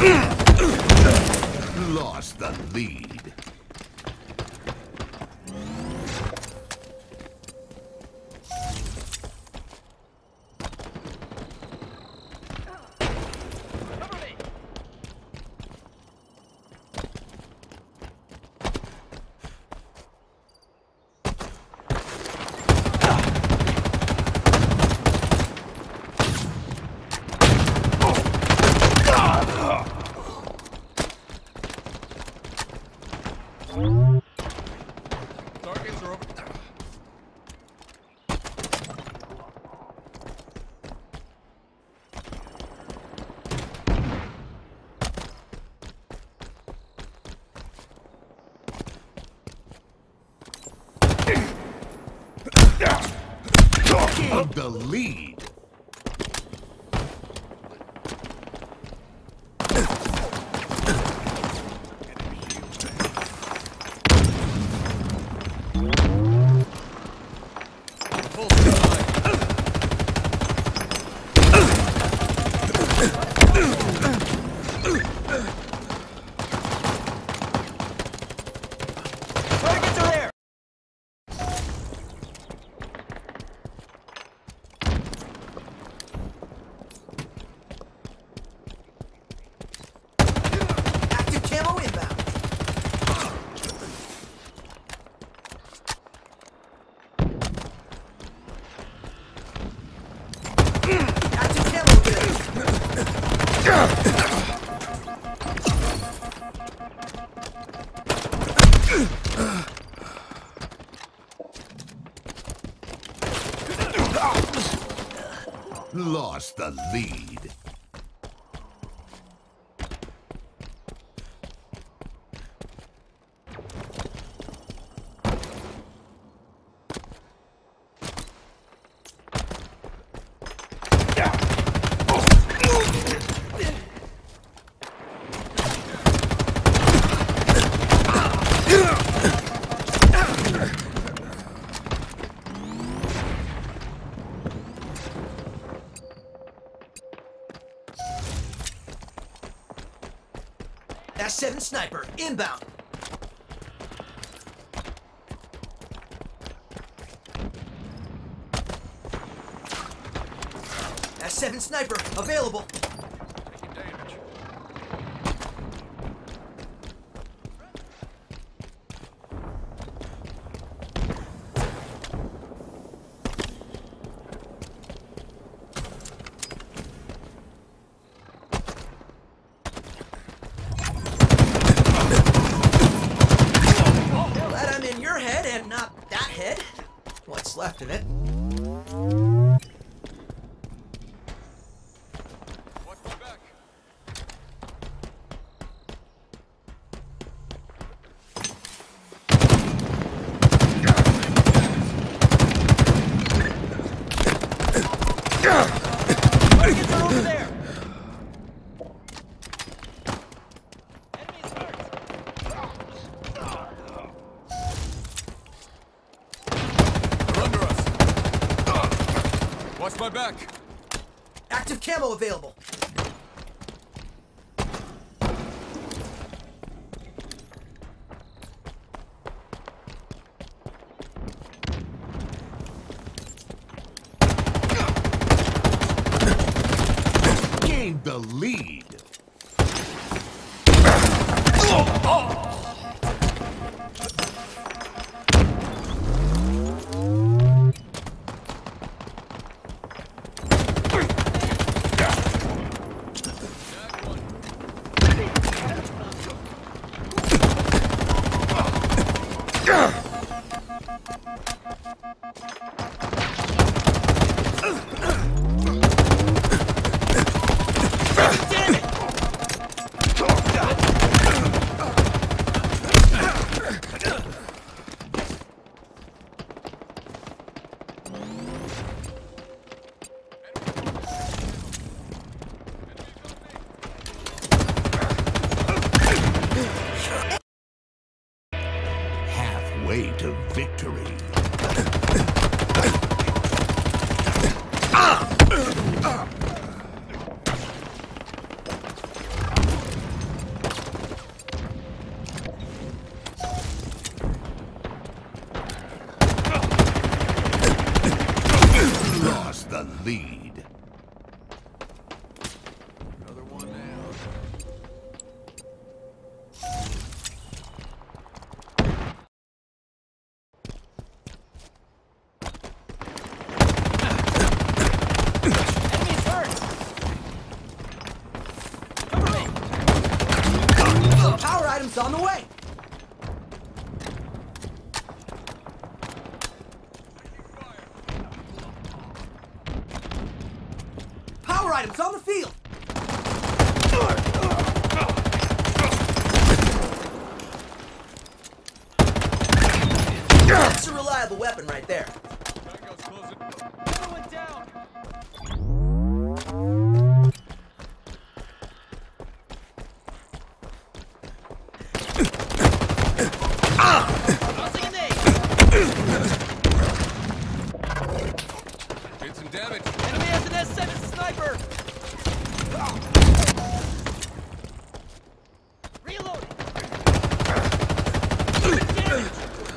Lost the lead. Targets are over. Gained the lead. Full supply. Targets are there. Active camo inbound. Active camo available. Lost the lead. S7 sniper inbound. S7 sniper available. Taking damage. Glad I'm in your head and not that head. What's left of it. Watch my back. Targets are over there. Enemies hurt. They're under us. Watch my back. Active camo available. Gained the lead. the lead. Another one down. Enemies hurt! Cover me! Power items on the way. Power items on the field. That's a reliable weapon right there. Tango's closing. Another one down! Tossing a nade! Did some damage. Enemy has an S7 sniper! Reloading! Good damage!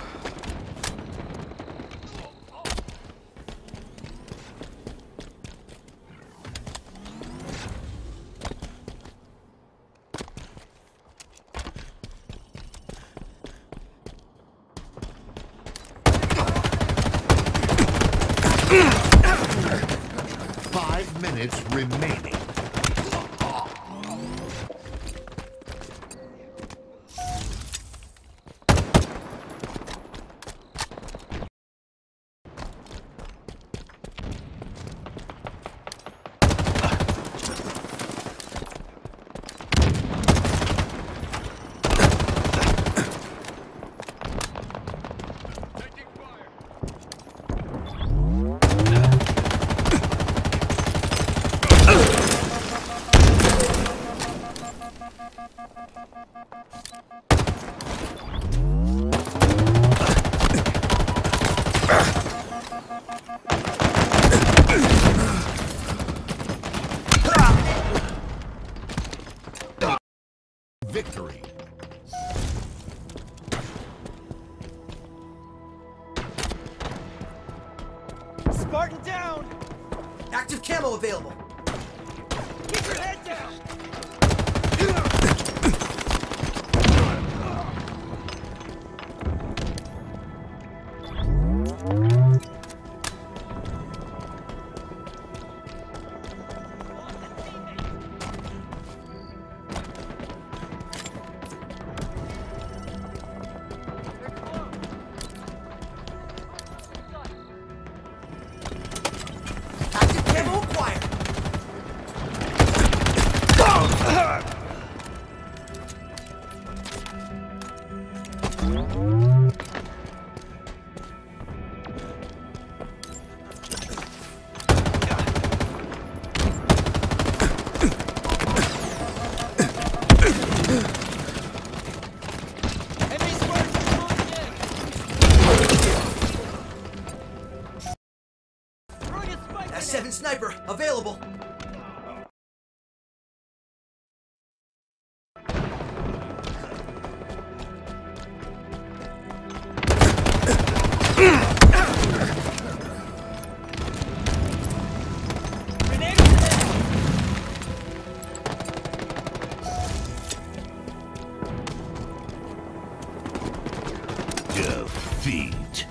Five minutes remaining. Taking fire! Victory. Spartan down! Active camo available. Keep your head down! Active camo acquired. Enemy Spartans coming in! Throwing a spike S7 sniper available. grenade! Defeat.